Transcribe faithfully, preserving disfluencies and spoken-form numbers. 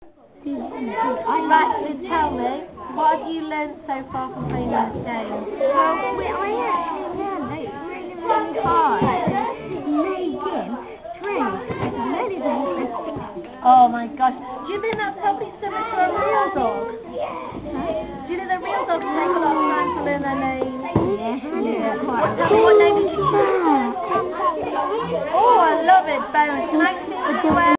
Right, then tell me, what have you learned so far from playing this game? Well, we, I actually learned that it's really, really hard to making drinks. It's very, very interesting. Oh my gosh, do you think that's probably similar to a real dog? Yeah. Do you think the real dogs take a lot of time to learn their names